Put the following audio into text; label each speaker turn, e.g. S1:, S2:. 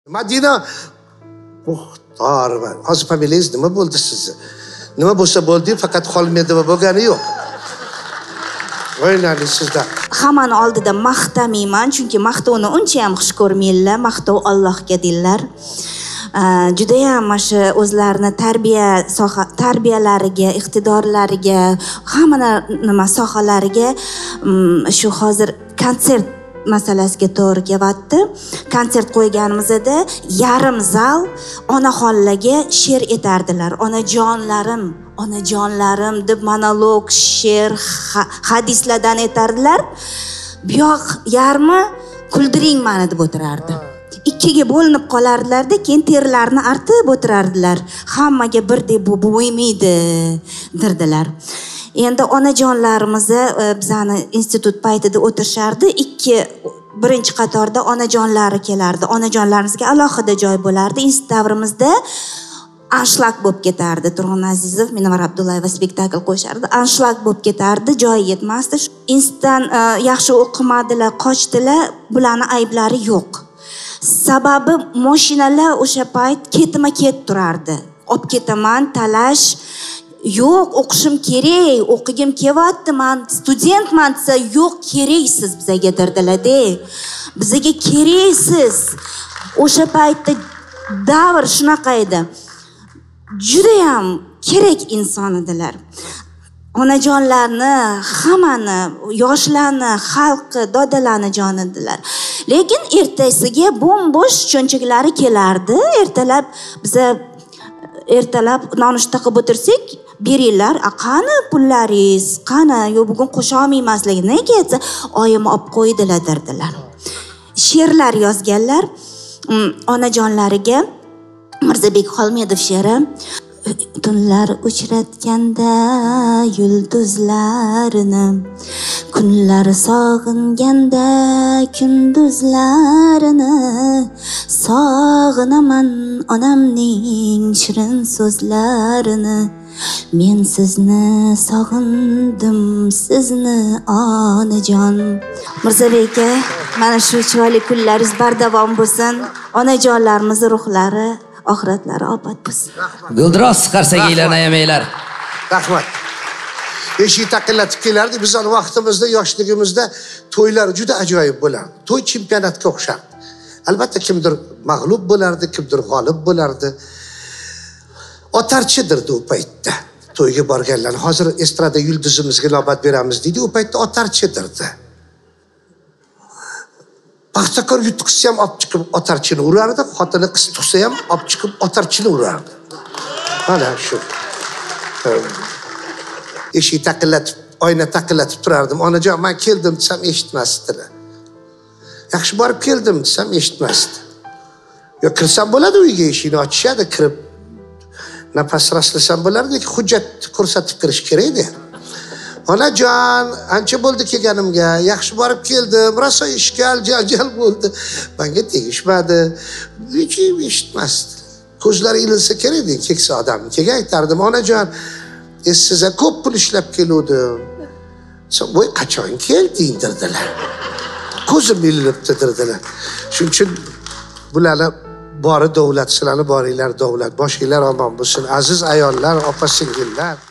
S1: Madina muxtor. Hozir familiyangiz nima bo'ldi sizni? Nima bo'lsa bo'ldi, faqat qolmaydi va bo'lgani yo'q. O'ynadi sizda.
S2: Hammani oldida maqtamayman, chunki maqtovni uncha ham xush ko'rmaylar. Maqtov Allohga deylar. Juda ham mana o'zlarini tarbiyalariga, iqtidorlariga, hamma nima sohalariga shu hozir konsert masalasiga to'g'ri kelyapti. Konsert qo'yganimizda yarim zal onaxonlarga she'r etardilar. Onajonlarim deb monolog, she'r, hadislardan etardilar. Bu yoq yarmi kuldiring meni deb o'tirardi. Ikkiga bo'linib qolardilarda, keyin terlarini artib o'tirardilar. Hammaga birdek bu bo'lmaydi dirdilar. Endi onajonlarimizni bizani institut paytida o'tirishardi. Birinchi qatorda onajonlari kelardi. Onajonlarimizga alohida joy bo'lardi. Institut davrimizda anshlag bo'lib ketardi. Turg'un Azizov, Minvar Abdullayeva spektakl qo'shardi. Anshlag bo'lib ketardi, joyi yetmasdi. Institutdan yaxshi o'qimadilar, qochdilar. Bularning ayblari yo'q. Sababi mashinalar o'sha payt ketma-ket turardi. Olib ketaman, talash. Yo'q, o'qishim kerak, o'qigim kelyapti, men studentman desa, yo'q, keraksiz bizga dirdilar-da. Bizga keraksiz. O'sha paytda davr shunaqa edi. Juda ham kerak inson edilar. Onajonlarni, hammani, yoshlarni, xalqi, dodalarni jonidilar. Lekin ertasiga bo'm-bo'sh cho'nchaklari kelardi. Ertalab nonushta qilib o'tirsak, beringlar, qani pullaringiz, qani, yo'q bugun qo'sha olmaymaslik, nega desa, oyim olib qo'ydilar dirdilar. She'rlar yozganlar onajonlariga. Mirzabek Xolmedov she'ri. Tunlar uchratganda yulduzlarini, kunlar sog'inganda kunduzlarini, sog'inaman onamning shirin so'zlarini. Men sizni sog'indim, sizni onajon. Mirzabek aka, mana shu chiroyli kunlaringiz bardavom bo'lsin. Onajonlarimiz ruhlari oxiratlari obod bo'lsin.
S3: Guldiroz chiqarsanglar, ayamanglar.
S1: Rahmat. Eshik taqillatib kelardi. Bizning vaqtimizda, yoshligimizda to'ylar juda ajoyib bo'lardi. To'y chempionatga o'xshardi. Albatta kimdir mag'lub bo'lardi, kimdir g'olib bo'lardi. Otarchidirdi u paytda. To'yga borganlar. Hozir estrada yulduzimizga navbat beramiz deydi. U paytda otarchidirdi. Paxtakor yutuqsa ham olib chiqib otarchini urardi, xotini qiz tug'sa ham olib chiqib otarchini urardi. Mana shu. Eshik taqillatib, oyna taqillatib turardim. Onajon, men keldim desam eshitmasdilar. Yaxshi borib keldim desam eshitmasdi. Yo kirsam bo'ladi uyga, eshikni ochishadi, kirib nafas rastlasam bo'lardi, lekin hujjat ko'rsatib kirish kerak-da. Onajon, ancha bo'ldi kelganimga, yaxshi borib keldim, rosa ishkal, janjal bo'ldi. Menga tegishmadi. Hech eshitmasdi. Ko'zlari ilinsa kerak-da, keksa odam. Keyin aytardim, onajon, sizga ko'p pul ishlab keluvdim. Voy, qachon kelding dirdilar. Ko'zim ilinibdi dirdilar. Shuning uchun bularni bori davlat, sizlarni boringlar davlat. Boshinglar omon bo'lsin. Aziz ayollar, opa-singillar.